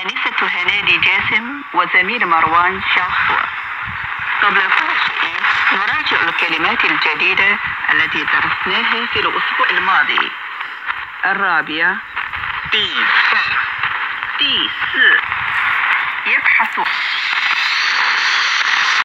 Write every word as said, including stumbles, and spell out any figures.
الآنسة هنادي جاسم وزميل مروان شاخصوة. قبل كل شيء نراجع الكلمات الجديدة التي درسناها في الأسبوع الماضي. الرابعة دي س دي س يبحث